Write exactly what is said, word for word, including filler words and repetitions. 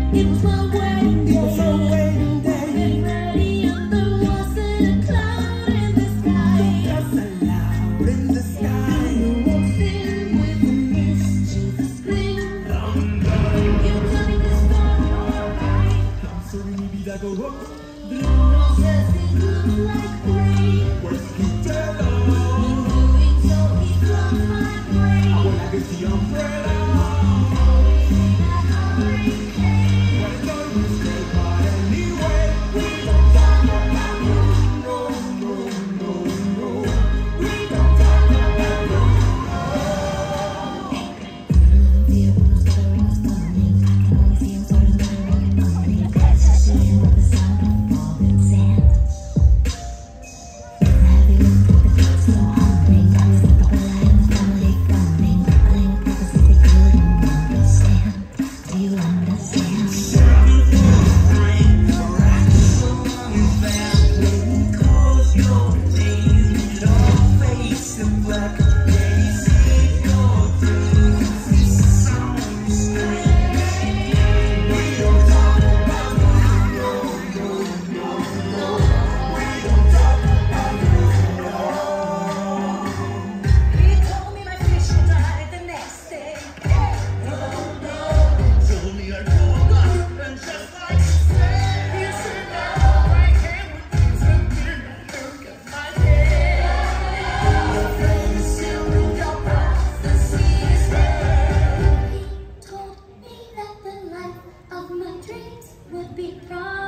It was my wedding day. It was my wedding day. Getting ready and there wasn't a cloud in the sky. There's a cloud in the sky. You walked in with a mischievous grin. You told me to start alright. 소리 비비다고 Blue noses, it looked like rain. Where's Kittello? In doing so, he struck my brain. I wanna get the umbrella. That hurricane. Why don't we stay but anyway? We don't talk about you. No, no, no, no. We don't talk about you. The open stuttering was stunning. I can only see him sort of muttering on me. Crashing with the sound of falling sand. Heavy wind with the feet so humming. I was like the whole line of family running. I think purposes they couldn't understand. Do you understand? He told me my fish would die the next day. Told me I'd go up and just like said, he said that all I can with things have been a look at my head. Your friends still with your prophecies there. He told me that the life of my dreams would be promised.